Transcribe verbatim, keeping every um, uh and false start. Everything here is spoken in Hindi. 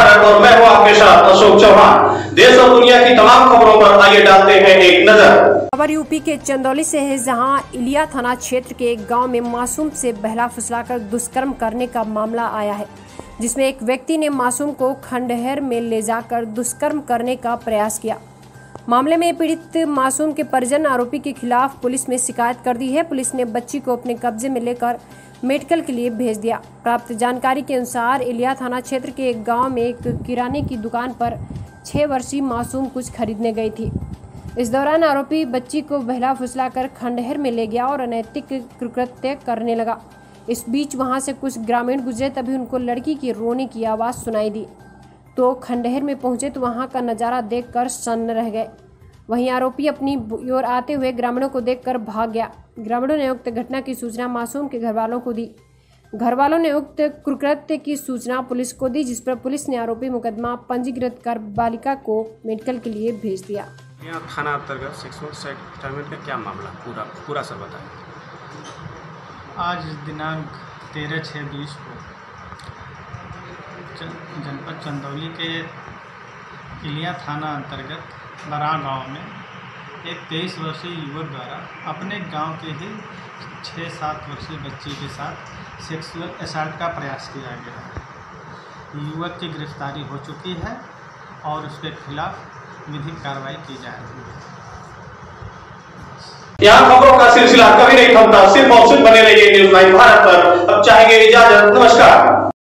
भारत और मैं हूं आपके साथ अशोक चौहान। देश और दुनिया की तमाम खबरों पर आइए डालते हैं एक नजर। खबर यूपी के चंदौली से है, जहां इलिया थाना क्षेत्र के एक गांव में मासूम से बहला फुसलाकर दुष्कर्म करने का मामला आया है, जिसमें एक व्यक्ति ने मासूम को खंडहर में ले जाकर दुष्कर्म करने का प्रयास किया। मामले में पीड़ित मासूम के परिजन आरोपी के खिलाफ पुलिस में शिकायत कर दी है। पुलिस ने बच्ची को अपने कब्जे में लेकर मेडिकल के लिए भेज दिया। प्राप्त जानकारी के अनुसार इलिया थाना क्षेत्र के एक गांव में एक किराने की दुकान पर छह वर्षीय मासूम कुछ खरीदने गई थी। इस दौरान आरोपी बच्ची को बहला फुसलाकर खंडहर में ले गया और अनैतिक कृत्य करने लगा। इस बीच वहां से कुछ ग्रामीण गुजरे, तभी उनको लड़की की रोने की आवाज़ सुनाई दी तो खंडहर में पहुंचे तो वहां का नज़ारा देखकर सन्न रह गए। वहीं आरोपी अपनी ओर आते हुए ग्रामीणों को देखकर भाग गया। ग्रामीणों ने उक्त घटना की सूचना मासूम के घरवालों को दी। घरवालों ने उक्त कुकृत्य की सूचना पुलिस को दी, जिस पर पुलिस ने आरोपी मुकदमा पंजीकृत कर बालिका को मेडिकल के लिए भेज दिया। यहाँ थाना अंतर्गत सेक्सुअल सेटलमेंट का क्या मामला पूरा पूरा सर बताएं। आज दिनांक तेरह छः बीस को जनपद चंदौली के इलिया थाना अंतर्गत बरा गांव में एक तेईस वर्षीय युवक द्वारा अपने गांव के ही छः सात वर्षीय बच्ची के साथ सेक्सुअल असॉल्ट का प्रयास किया गया है। युवक की गिरफ्तारी हो चुकी है और उसके खिलाफ विधिक कार्रवाई की जा रही है। यहाँ खबरों का सिलसिला कभी नहीं थमता। सिर्फ और सिर्फ बने रहिए न्यूज़ नाइन भारत पर। अब चाहेंगे इजाजत, नमस्कार।